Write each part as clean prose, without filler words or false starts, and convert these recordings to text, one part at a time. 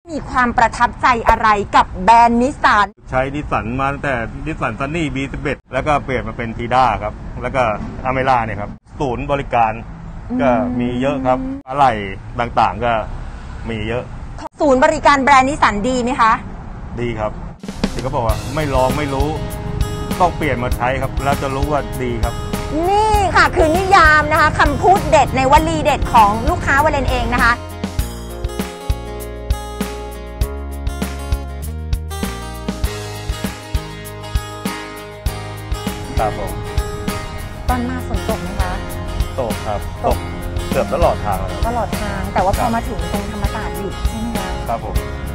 มีความประทับใจอะไรกับแบรนด์นิสสันใช้นิสสันมาตั้งแต่นิสสันซันนี่ B11 แล้วก็เปลี่ยนมาเป็นทีด้าครับแล้วก็อเมร่าเนี่ยครับศูนย์บริการก็มีเยอะครับอะไรต่างๆก็มีเยอะศูนย์บริการแบรนด์นิสสันดีไหมคะดีครับที่เขาบอกว่าไม่ลองไม่รู้ต้องเปลี่ยนมาใช้ครับแล้วจะรู้ว่าดีครับนี่ค่ะคือนิยามนะคะคำพูดเด็ดในวลีเด็ดของลูกค้าวาเลนเองนะคะครับผมตอนมาฝนตกไหมคะตกครับตกเกือบตลอดทางตลอดทางแต่ว่าพอมาถึงตรงธรรมศาสตร์หยุดใช่ไหมคะครับผม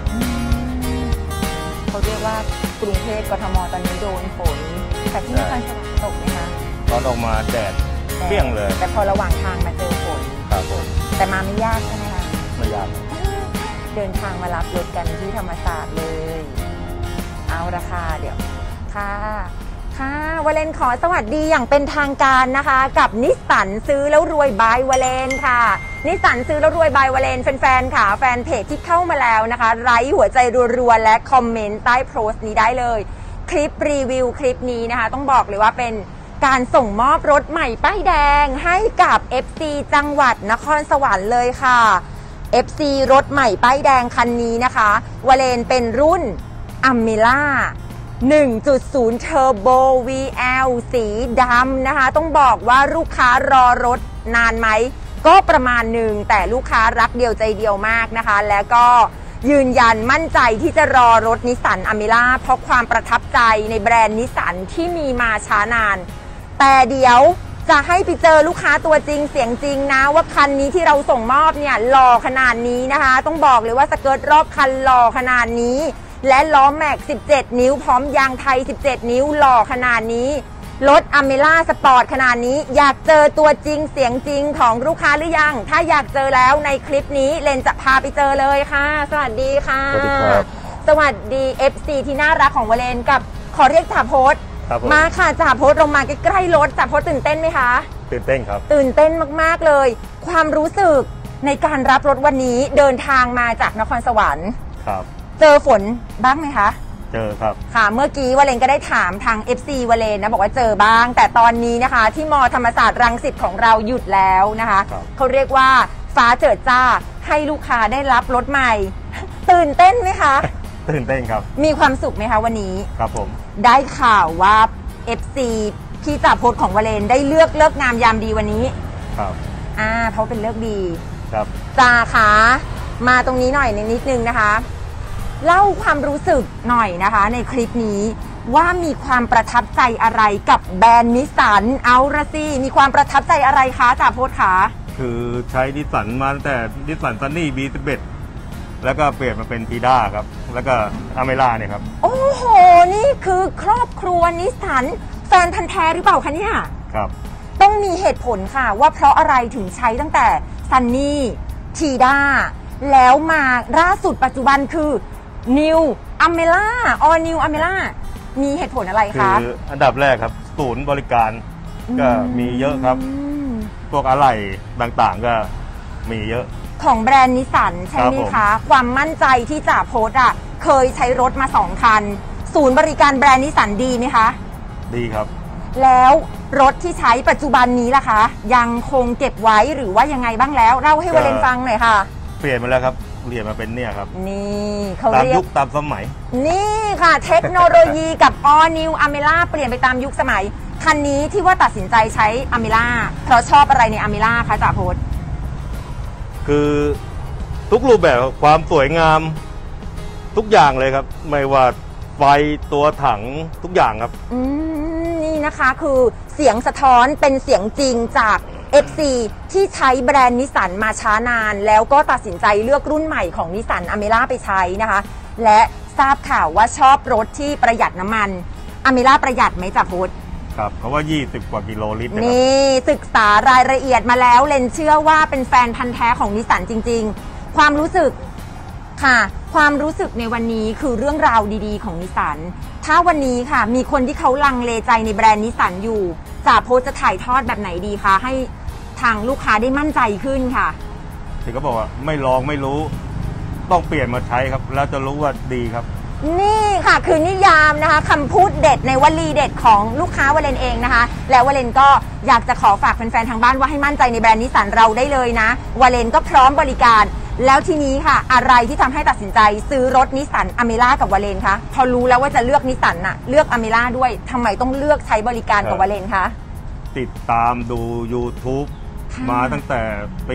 เขาเรียกว่ากรุงเทพกทมตอนนี้โดนฝนแต่ที่นครสวรรค์ตกไหมคะตอนออกมาแดดเปรี้ยงเลยแต่พอระหว่างทางมาเจอฝนครับผมแต่มาไม่ยากใช่ไหมคะไม่ยากเดินทางมารับรถกันที่ธรรมศาสตร์เลยเอาราคาเดี๋ยวค่ะวาเลนขอสวัสดีอย่างเป็นทางการนะคะกับนิสสันซื้อแล้วรวยบายวาเลนค่ะนิสสันซื้อแล้วรวยบายวาเลนแฟนๆค่ะแฟนเพจที่เข้ามาแล้วนะคะไลค์หัวใจรัวๆและคอมเมนต์ใต้โพสต์นี้ได้เลยคลิปรีวิวคลิปนี้นะคะต้องบอกเลยว่าเป็นการส่งมอบรถใหม่ป้ายแดงให้กับ FC จังหวัดนครสวรรค์เลยค่ะ FC รถใหม่ป้ายแดงคันนี้นะคะวาเลนเป็นรุ่นอเมร่า1.0 Turbo VL สีดำนะคะต้องบอกว่าลูกค้ารอรถนานไหมก็ประมาณหนึ่งแต่ลูกค้ารักเดียวใจเดียวมากนะคะแล้วก็ยืนยันมั่นใจที่จะรอรถนิสสันอเมร่าเพราะความประทับใจในแบรนด์นิสสันที่มีมาช้านานแต่เดี๋ยวจะให้ไปเจอลูกค้าตัวจริงเสียงจริงนะว่าคันนี้ที่เราส่งมอบเนี่ยหล่อขนาดนี้นะคะต้องบอกเลยว่าสเกิร์ตรอบคันหล่อขนาดนี้และล้อแม็ก17 นิ้วพร้อมยางไทย17 นิ้วหล่อขนาดนี้รถอเมร่าสปอร์ตขนาดนี้อยากเจอตัวจริงเสียงจริงของลูกค้าหรือยังถ้าอยากเจอแล้วในคลิปนี้เลนจะพาไปเจอเลยค่ะสวัสดีค่ะสวัสดีครับสวัสดี FC ที่น่ารักของวาเลนกับขอเรียกจ่าโพสมาค่ะจ่าโพสลงมาใกล้ๆรถจ่าโพสตื่นเต้นไหมคะตื่นเต้นครับตื่นเต้นมากๆเลยความรู้สึกในการรับรถวันนี้เดินทางมาจากนครสวรรค์ครับเจอฝนบ้างไหมคะเจอครับค่ะเมื่อกี้วาเลนก็ได้ถามทาง FC วาเลนนะบอกว่าเจอบ้างแต่ตอนนี้นะคะที่มธรรมศาสตร์รังสิตของเราหยุดแล้วนะคะเขาเรียกว่าฟ้าเจิดจ้าให้ลูกค้าได้รับรถใหม่ตื่นเต้นไหมคะตื่นเต้นครับมีความสุขไหมคะวันนี้ครับผมได้ข่าวว่า FC พี่จ่าโพสของวาเลนได้เลิกงามยามดีวันนี้ครับเพราะเป็นเลิกดีครับจ่าคะมาตรงนี้หน่อยนิดนึงนะคะเล่าความรู้สึกหน่อยนะคะในคลิปนี้ว่ามีความประทับใจอะไรกับแบรนด์นิสสันเอาละสิมีความประทับใจอะไรคะจ่าโพสคะคือใช้นิสสันมาตั้งแต่นิสสันซันนี่ B11 แล้วก็เปลี่ยนมาเป็นทีด้าครับแล้วก็อเมร่าเนี่ยครับโอ้โหนี่คือครอบครัวนิสสันแฟนพันธุ์แท้หรือเปล่าคะเนี่ยครับต้องมีเหตุผลค่ะว่าเพราะอะไรถึงใช้ตั้งแต่ซันนี่ทีด้าแล้วมาล่าสุดปัจจุบันคือNew Amera All New Amera มีเหตุผลอะไรคะคืออันดับแรกครับศูนย์บริการก็มีเยอะครับพวกอะไหล่ต่างๆก็มีเยอะของแบรนด์นิสสันใช่ไหมคะความมั่นใจที่จ่าโพสเคยใช้รถมา2 คันศูนย์บริการแบรนด์นิสสันดีไหมคะดีครับแล้วรถที่ใช้ปัจจุบันนี้ล่ะคะยังคงเก็บไว้หรือว่ายังไงบ้างแล้วเล่าให้วาเลนฟังหน่อยค่ะเปลี่ยนมาแล้วครับเปลี่ยนมาเป็นเนี่ยครับนี่เขาเรียกตามยุคตามสมัยนี่ค่ะเทคโนโลยีกับ All New Amera เปลี่ยนไปตามยุคสมัยคันนี้ที่ว่าตัดสินใจใช้ Amera เพราะชอบอะไรใน Amera คะจ่าโพสคือทุกรูปแบบความสวยงามทุกอย่างเลยครับไม่ว่าไฟตัวถังทุกอย่างครับนี่นะคะคือเสียงสะท้อนเป็นเสียงจริงจาก FC ที่ใช้แบรนด์นิสสันมาช้านานแล้วก็ตัดสินใจเลือกรุ่นใหม่ของนิสสันอเมร่าไปใช้นะคะและทราบข่าวว่าชอบรถที่ประหยัดน้ำมันอเมร่าประหยัดไหมจ่าโพสครับเพราะว่า20 กว่ากิโลลิตรนี่ศึกษารายละเอียดมาแล้วเลนเชื่อว่าเป็นแฟนพันธุ์แท้ของนิสสันจริงๆความรู้สึกค่ะความรู้สึกในวันนี้คือเรื่องราวดีๆของนิสสันถ้าวันนี้ค่ะมีคนที่เขาลังเลใจในแบรนด์นิสสันอยู่จ่าโพสจะถ่ายทอดแบบไหนดีคะให้ทางลูกค้าได้มั่นใจขึ้นค่ะที่เขาบอกว่าไม่ลองไม่รู้ต้องเปลี่ยนมาใช้ครับแล้วจะรู้ว่าดีครับนี่ค่ะคือนิยามนะคะคำพูดเด็ดในวลีเด็ดของลูกค้าวาเลนเองนะคะแล้ววาเลนก็อยากจะขอฝากแฟนๆทางบ้านว่าให้มั่นใจในแบรนด์นิสสันเราได้เลยนะวาเลนก็พร้อมบริการแล้วทีนี้ค่ะอะไรที่ทำให้ตัดสินใจซื้อรถนิสสันอเมร่ากับวาเลนคะพอรู้แล้วว่าจะเลือกนิสสันน่ะเลือกอเมร่าด้วยทำไมต้องเลือกใช้บริการกับวาเลนคะติดตามดู YouTube มาตั้งแต่ปี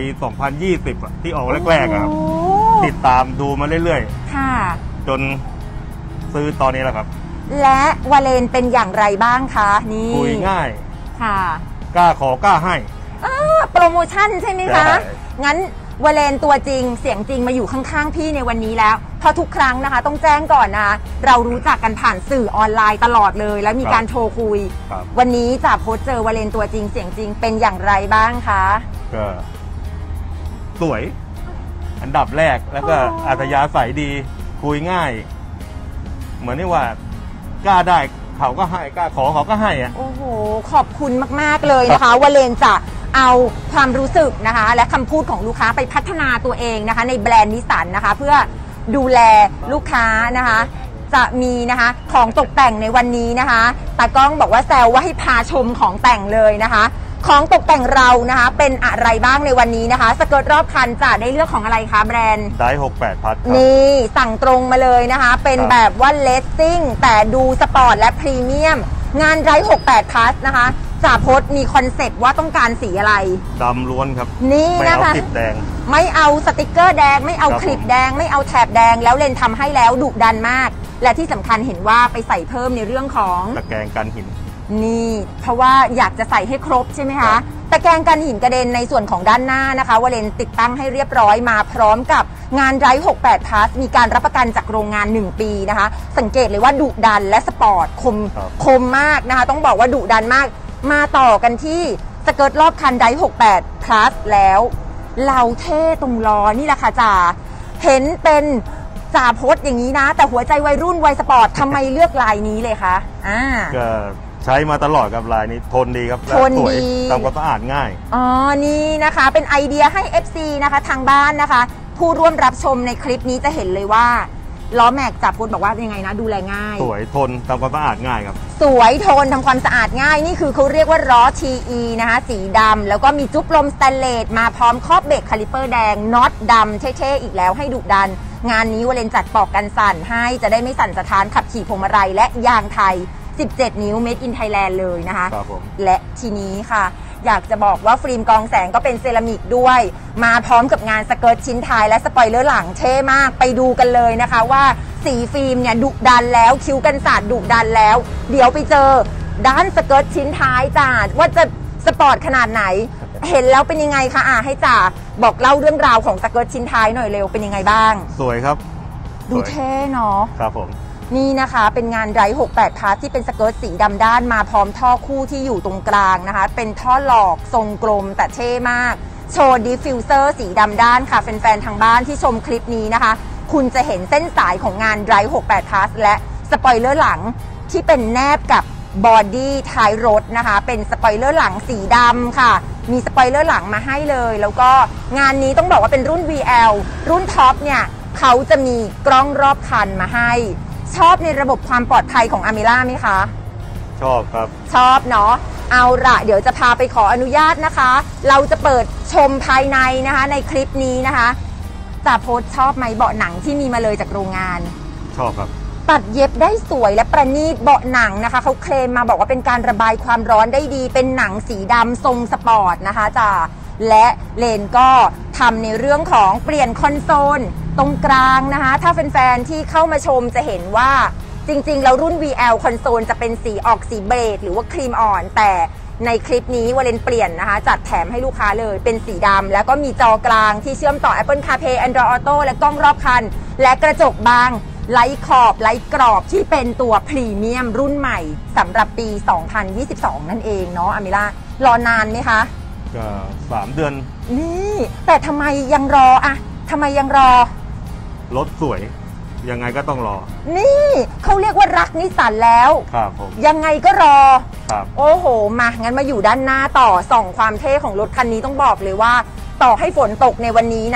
2020 ที่ออกแรกๆครับติดตามดูมาเรื่อยๆค่ะจนซื้อตอนนี้แหละครับและวาเลนเป็นอย่างไรบ้างคะนี่คุยง่ายค่ะกล้าขอกล้าให้โปรโมชั่นใช่ไหมคะงั้นวาเลนตัวจริงเสียงจริงมาอยู่ข้างๆพี่ในวันนี้แล้วเพราะทุกครั้งนะคะต้องแจ้งก่อนนะเรารู้จักกันผ่านสื่อออนไลน์ตลอดเลยแล้วมีการโทรคุยวันนี้จะโพสเจอวาเลนตัวจริงเสียงจริงเป็นอย่างไรบ้างคะก็สวยอันดับแรกแล้วก็อัธยาศัยดีคุยง่ายเหมือนที่ว่ากล้าได้เขาก็ให้กล้าขอเขาก็ให้โอ้โหขอบคุณมากๆเลยนะคะวาเลนจะเอาความรู้สึกนะคะและคำพูดของลูกค้าไปพัฒนาตัวเองนะคะในแบรนด์นิสสันนะคะเพื่อดูแลลูกค้านะคะจะมีนะคะของตกแต่งในวันนี้นะคะตากล้องบอกว่าแซวว่าให้พาชมของแต่งเลยนะคะของตกแต่งเรานะคะเป็นอะไรบ้างในวันนี้นะคะสเกิร์ตรอบคันจะได้เลือกของอะไรคะแบรนด์ได้68พัทนี่สั่งตรงมาเลยนะคะเป็นแบบว่าเลสซิ่งแต่ดูสปอร์ตและพรีเมียมงานได้68พัทนะคะจ่าพจน์มีคอนเซ็ปต์ว่าต้องการสีอะไรดำล้วนครับนี่นะคะไม่เอาคลิปแดงไม่เอาสติกเกอร์แดงไม่เอาคลิปแดงไม่เอาแถบแดงแล้วเลนทำให้แล้วดุดันมากและที่สำคัญเห็นว่าไปใส่เพิ่มในเรื่องของตะแกรงกันหินนี่เพราะว่าอยากจะใส่ให้ครบใช่ไหมคะตะแกรงกันหินกระเด็นในส่วนของด้านหน้านะคะวาเลนติดตั้งให้เรียบร้อยมาพร้อมกับงานไดร์68 Plus มีการรับประกันจากโรงงาน1 ปีนะคะสังเกตเลยว่าดุดันและสปอร์ตคมมากนะคะต้องบอกว่าดุดันมากมาต่อกันที่สเกิร์ตรอบคันไดร์68 Plus แล้วเราเท่ตรงล้อนี่แหละค่ะจ่าเห็นเป็นจ่าโพสอย่างนี้นะแต่หัวใจวัยรุ่นวัยสปอร์ตทำไมเลือกลายนี้เลยคะก็ใช้มาตลอดกับลายนี้ทนดีครับทนดีทำความสะอาดง่ายนี่นะคะเป็นไอเดียให้ FC นะคะทางบ้านนะคะผู้ร่วมรับชมในคลิปนี้จะเห็นเลยว่าล้อแม็กจ่าโพสบอกว่ายังไงนะดูแลง่ายสวยทนทำความสะอาดง่ายครับสวยทนทำความสะอาดง่ายนี่คือเขาเรียกว่าล้อ TE นะคะสีดำแล้วก็มีจุ๊บลมสแตนเลสมาพร้อมครอบเบรกคาลิเปอร์แดงน็อตดำเท่ๆอีกแล้วให้ดุดันงานนี้วาเลนจัดปอกกันสั่นให้จะได้ไม่สั่นสะท้านขับขี่พวงมาลัยและยางไทย17 นิ้ว Made in Thailand เลยนะคะและทีนี้ค่ะอยากจะบอกว่าฟิล์มกองแสงก็เป็นเซรามิกด้วยมาพร้อมกับงานสเกิร์ตชิ้นท้ายและสปอยเลอร์หลังเท่มากไปดูกันเลยนะคะว่าสีฟิล์มเนี่ยดุดันแล้วคิ้วกันสาดดุดันแล้วเดี๋ยวไปเจอด้านสเกิร์ตชิ้นท้ายจ้าว่าจะสปอร์ตขนาดไหนเห็นแล้วเป็นยังไงคะให้จ่าบอกเล่าเรื่องราวของสเกิร์ตชิ้นท้ายหน่อยเร็วเป็นยังไงบ้างสวยครับดูเท่เนาะครับผมนี่นะคะเป็นงานไดร์68 พาร์ทที่เป็นสเกิร์ตสีดำด้านมาพร้อมท่อคู่ที่อยู่ตรงกลางนะคะเป็นท่อหลอกทรงกลมแต่เท่มากโชว์ดิฟฟิวเซอร์สีดำด้านค่ะแฟนๆทางบ้านที่ชมคลิปนี้นะคะคุณจะเห็นเส้นสายของงานไดร์68 พาร์ทและสปอยเลอร์หลังที่เป็นแนบกับบอดี้ท้ายรถนะคะเป็นสปอยเลอร์หลังสีดำค่ะมีสปอยเลอร์หลังมาให้เลยแล้วก็งานนี้ต้องบอกว่าเป็นรุ่น VL รุ่นท็อปเนี่ยเขาจะมีกล้องรอบคันมาให้ชอบในระบบความปลอดภัยของอเมร่าไหมคะชอบครับชอบเนาะเอาละเดี๋ยวจะพาไปขออนุญาตนะคะเราจะเปิดชมภายในนะคะในคลิปนี้นะคะจ่าโพสชอบไหมเบาะหนังที่มีมาเลยจากโรงงานชอบครับตัดเย็บได้สวยและประณีตเบาะหนังนะคะเขาเคลมมาบอกว่าเป็นการระบายความร้อนได้ดีเป็นหนังสีดำทรงสปอร์ตนะคะจ่าและเลนก็ทำในเรื่องของเปลี่ยนคอนโซลตรงกลางนะคะถ้าแฟนๆที่เข้ามาชมจะเห็นว่าจริงๆแล้วรุ่น VL คอนโซลจะเป็นสีออกสีเบจหรือว่าครีมอ่อนแต่ในคลิปนี้วาเลนเปลี่ยนนะคะจัดแถมให้ลูกค้าเลยเป็นสีดำแล้วก็มีจอกลางที่เชื่อมต่อ Apple CarPlay Android Auto และกล้องรอบคันและกระจกบางไร้ขอบไร้กรอบที่เป็นตัวพรีเมียมรุ่นใหม่สำหรับปี 2022 นั่นเองเนาะอเมร่ารอนานไหมคะก็3 เดือนนี่แต่ทำไมยังรออะทำไมยังรอรถสวยยังไงก็ต้องรอนี่เขาเรียกว่ารักนิสสันแล้วครับผมยังไงก็รอครับโอ้โหมางั้นมาอยู่ด้านหน้าต่อส่องความเท่ของรถคันนี้ต้องบอกเลยว่าต่อให้ฝนตกในวันนี้นะ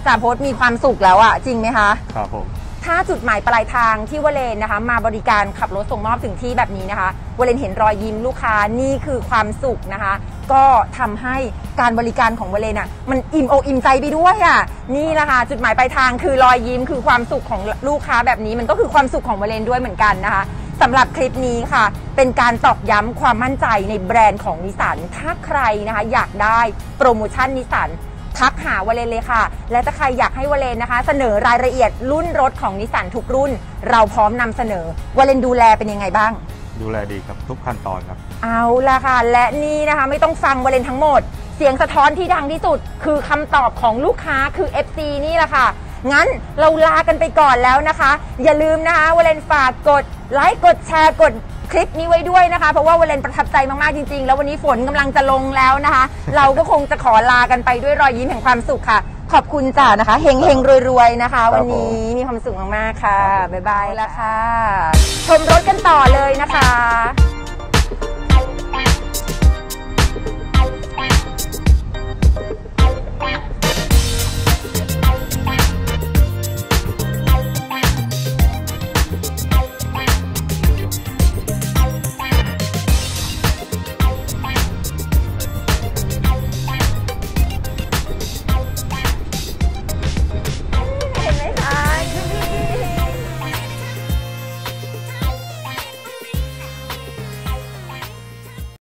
จ่าพจน์มีความสุขแล้วอะจริงไหมคะครับผมถ้าจุดหมายปลายทางที่วเลนนะคะมาบริการขับรถส่งมอบถึงที่แบบนี้นะคะวเลนเห็นรอยยิ้มลูกค้านี่คือความสุขนะคะก็ทำให้การบริการของวเลนอ่ะมันอิ่มอกอิ่มใจไปด้วยอ่ะนี่แหละค่ะจุดหมายปลายทางคือรอยยิ้มคือความสุขของลูกค้าแบบนี้มันก็คือความสุขของวเลนด้วยเหมือนกันนะคะสำหรับคลิปนี้ค่ะเป็นการตอกย้ำความมั่นใจในแบรนด์ของนิสสันถ้าใครนะคะอยากได้โปรโมชั่นนิสสันทักหาวเลนเลยค่ะและถ้าใครอยากให้วเลนนะคะเสนอรายละเอียดรุ่นรถของนิสสันทุกรุ่นเราพร้อมนำเสนอวเลนดูแลเป็นยังไงบ้างดูแลดีครับทุกขั้นตอนครับเอาละค่ะและนี่นะคะไม่ต้องฟังวเลนทั้งหมดเสียงสะท้อนที่ดังที่สุดคือคำตอบของลูกค้าคือ FC นี่แหละค่ะงั้นเราลากันไปก่อนแล้วนะคะอย่าลืมนะคะวเลนฝากกดไลค์กดแชร์กดคลิปนี้ไว้ด้วยนะคะเพราะว่าวเลนประทับใจมากๆจริงๆแล้ววันนี้ฝนกำลังจะลงแล้วนะคะเราก็คงจะขอลากันไปด้วยรอยยิ้มแห่งความสุขค่ะขอบคุณจ้านะคะเฮงเฮงรวยๆนะคะวันนี้มีความสุขมากๆค่ะบ๊ายบายแล้วค่ะชมรถกันต่อเลยนะคะ